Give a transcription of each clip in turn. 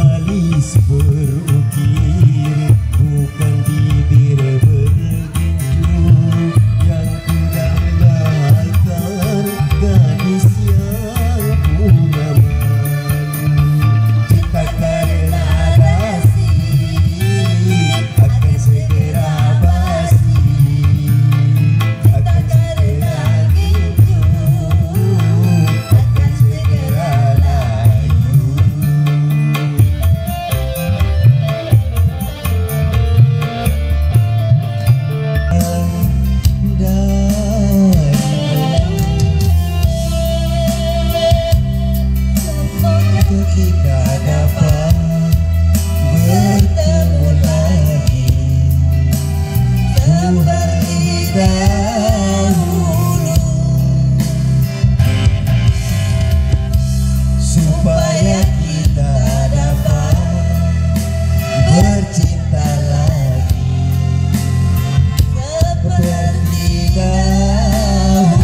alis berukir, bukan bibir berginju yang kudambakan gadis yang punya malu. Cinta karena dasi akan segera basi, akan segera ginju, akan segera layu. Ketika dapat bertemu lagi seperti dahulu, supaya kita dapat bercinta lagi seperti dahulu.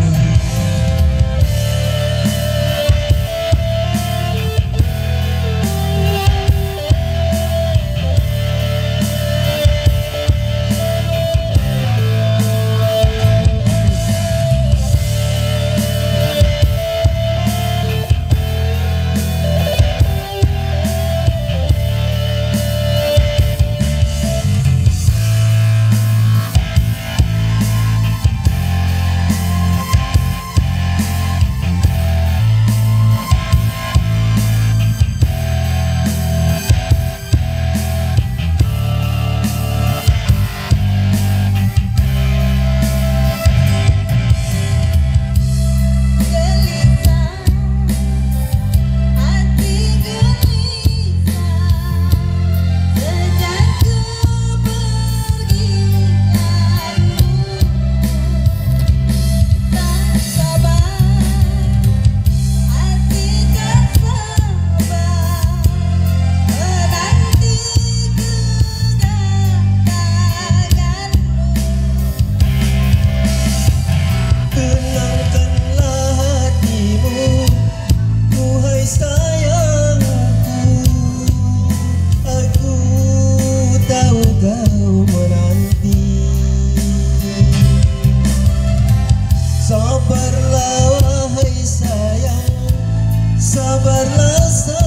Sabarlah wahai sayang, sabarlah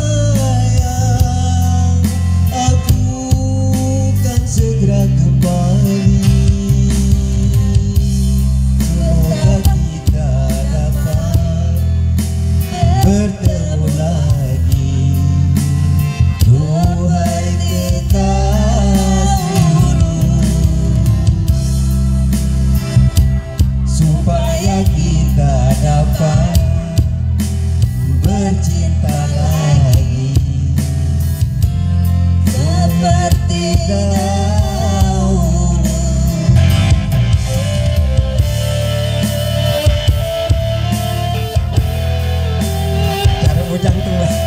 sayang, aku kan segera kembali. Semoga kita dapat bertemu lagi, duhai kekasihku, supaya kita dapat bercinta lagi seperti dahulu. Cara bujang tuh mas.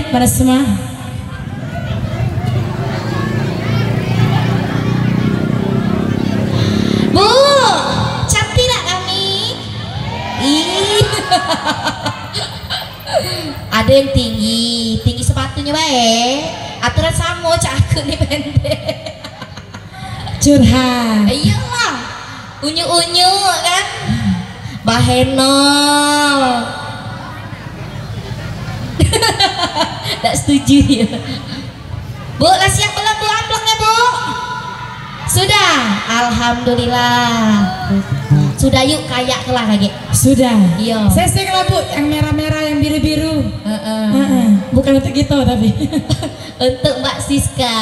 menit pada semua. Bu, cantik tak kami? Ih. Ada yang tinggi, tinggi sepatunya baik. Aturan sama cak aku nih pendek. Curhat. Iyalah, unyu-unyu kan? Baheno. Tak setuju ya. Bu, lah siap belum bu amplopnya bu? Sudah, alhamdulillah. Sudah yuk kayak kelah lagi. Sudah. Iya. Sesek lah bu, yang merah-merah, yang biru-biru. Bukan untuk gitu tapi. Untuk Mbak Siska.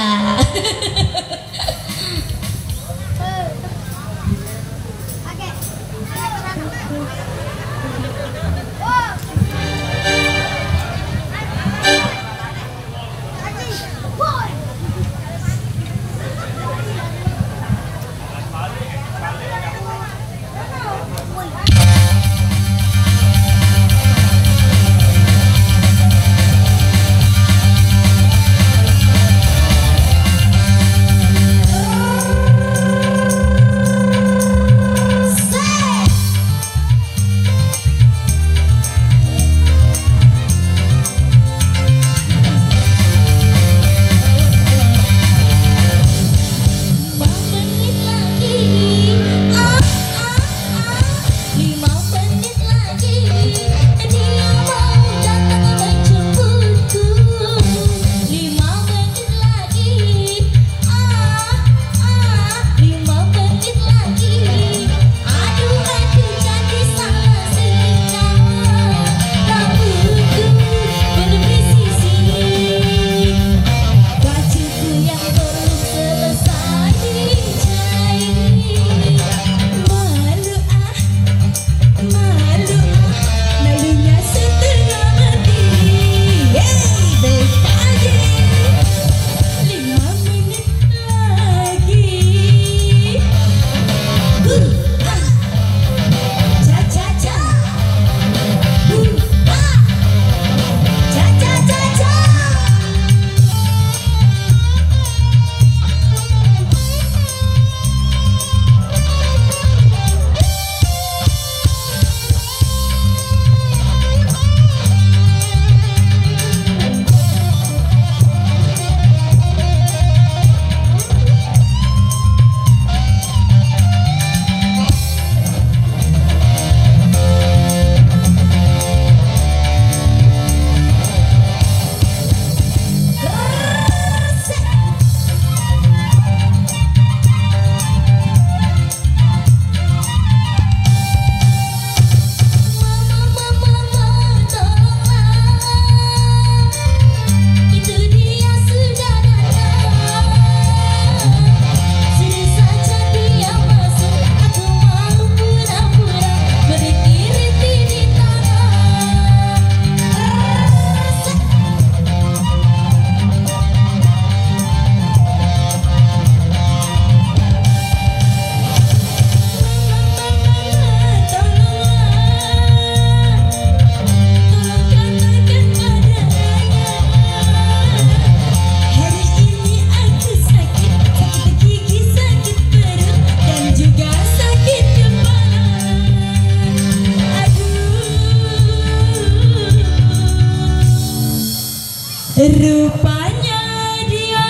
Rupanya dia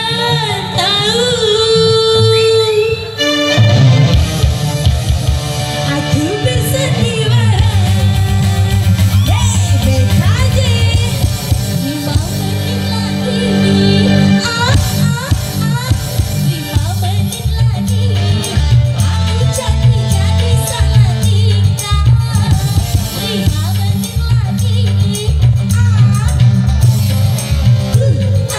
tahu aku bersandiwara. Hey BKJ, 5 menit lagi. 5 menit lagi. Aku jadi salah tingkah. 5 menit lagi.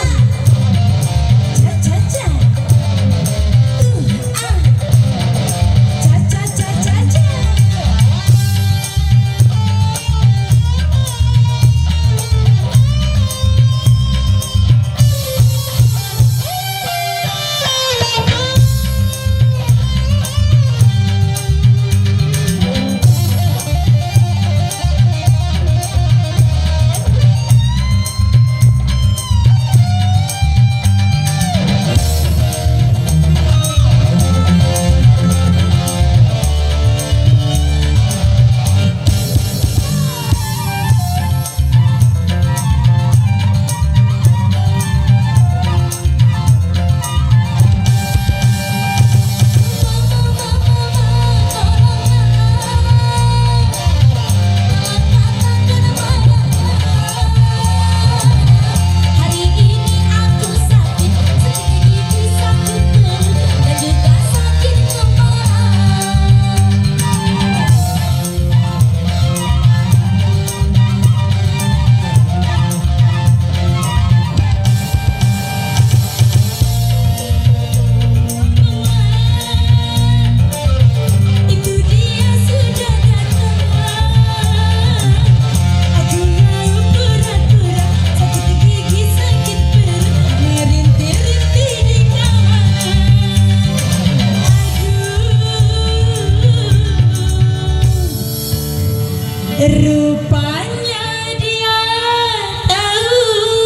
Rupanya dia tahu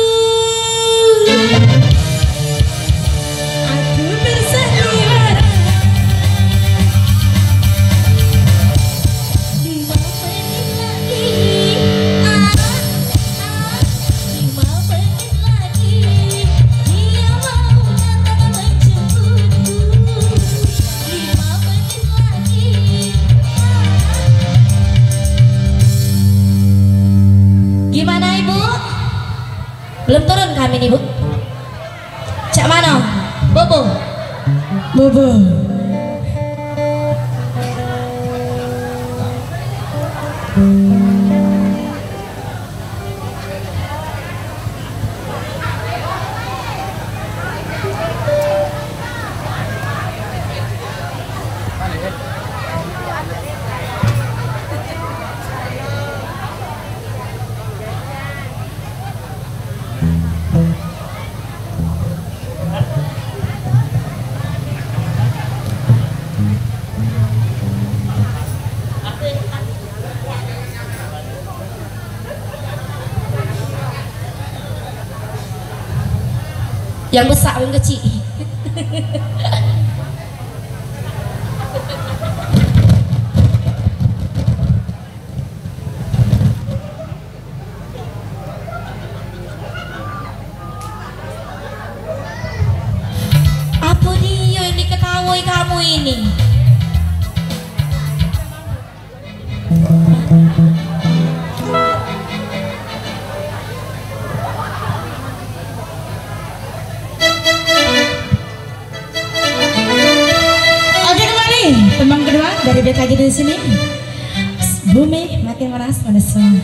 aku bersandiwara. 5 menit lagi, 5 menit lagi dia mau datang menjemputku. 5 menit lagi. Gimana Ibu? Belum turun kami nih Bu. Cak mana? Bobo. Bobo. Yang besar yang kecil. Apa dia yang diketahui kamu ini? Teman kedua dari BKG di sini, Bumi makin meras pada semua.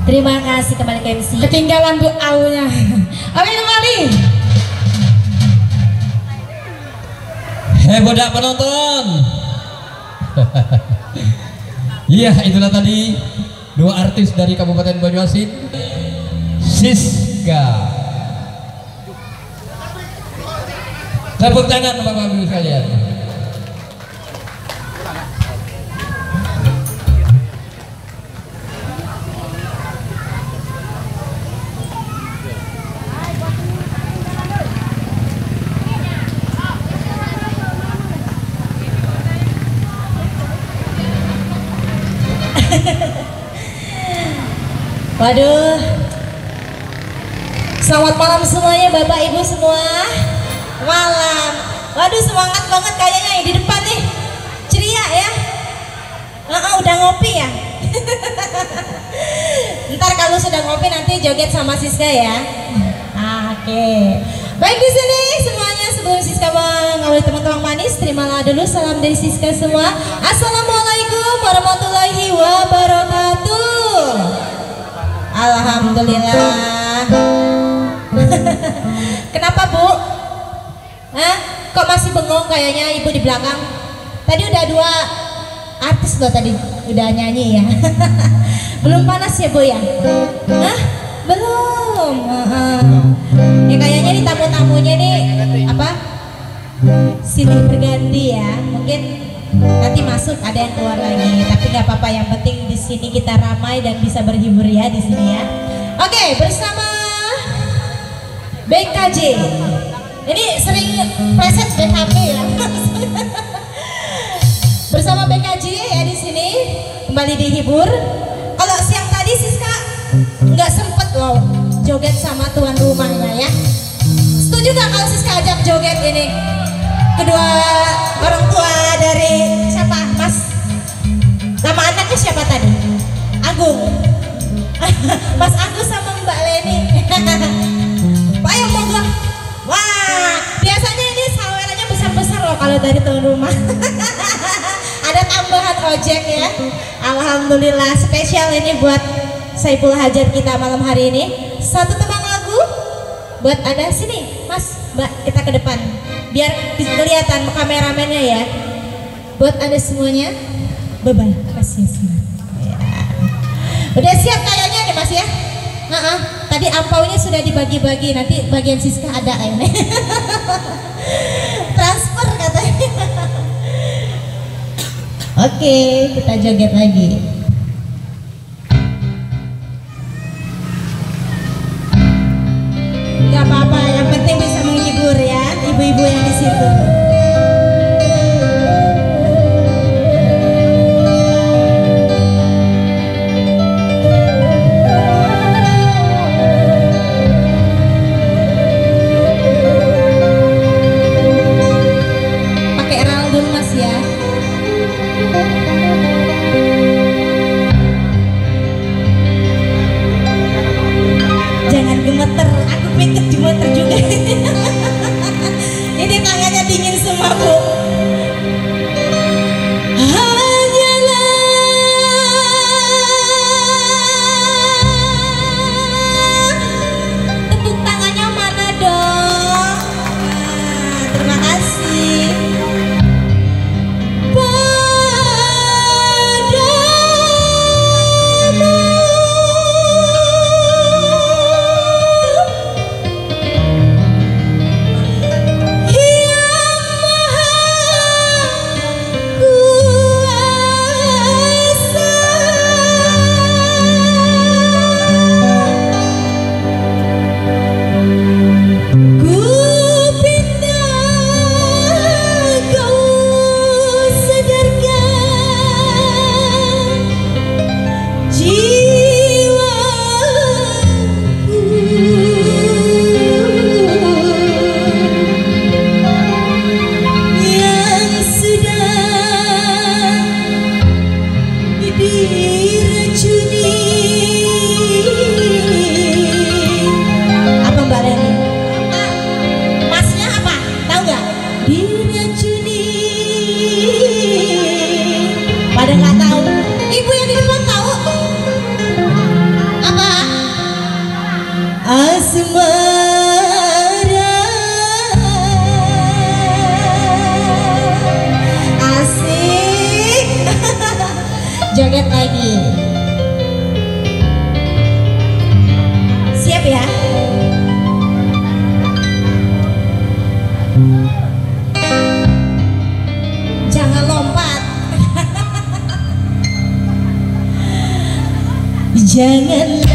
Terima kasih kembali ke MC. Ketinggalan Bu aunya. Oke kembali. Budak penonton. Iya, itulah tadi dua artis dari Kabupaten Banyuasin, Siska. Tepuk tangan Bapak Ibu sekalian. Waduh, selamat malam semuanya Bapak Ibu semua. Malam, waduh semangat banget kayaknya di depan nih, ceria ya. Udah ngopi ya. Ntar kalau sudah ngopi nanti joget sama Siska ya. Oke. Baik di sini semuanya, sebelum Siska mengawali teman-teman manis, terimalah dulu salam dari Siska semua. Assalamualaikum warahmatullahi wabarakatuh. Alhamdulillah. Kenapa Bu? Kok masih bengong kayaknya Ibu di belakang? Tadi udah dua artis loh tadi udah nyanyi ya. Belum panas ya Bu ya? Belum. Ya kayaknya nih tamu-tamunya nih apa? Silih berganti ya. Mungkin nanti masuk ada yang keluar lagi, tapi nggak apa-apa, yang penting di sini kita ramai dan bisa berhibur ya di sini ya. Oke, bersama BKJ. Ini sering preset BKB ya. Bersama BKJ ya di sini kembali dihibur. Kalau siang tadi Siska nggak sempet loh joget sama tuan rumahnya ya. Setuju nggak kalau Siska ajak joget ini? Kedua orang tua dari siapa Mas? Nama anaknya siapa tadi? Agung. Mas Agus sama Mbak Leni. Pak yang monggo. Wah, biasanya ini sawerannya besar-besar loh kalau dari tuan rumah. Ada tambahan ojek ya. Alhamdulillah, spesial ini buat Saiful Hajat kita malam hari ini. Satu tebang lagu buat Anda. Sini Mas, Mbak, kita ke depan biar kelihatan kameramennya ya. Buat Anda semuanya, bye-bye. Kasih semua. Ya. Udah siap kayaknya nih Mas ya. Tadi ampaunya sudah dibagi-bagi, nanti bagian Siska ada ini. Transfer katanya. Oke, kita joget lagi. Gak apa-apa, yang penting bisa menghibur ya ibu-ibu yang di situ. Pakai ral dulu Mas ya. joget lagi. Siap ya? Jangan lompat. Jangan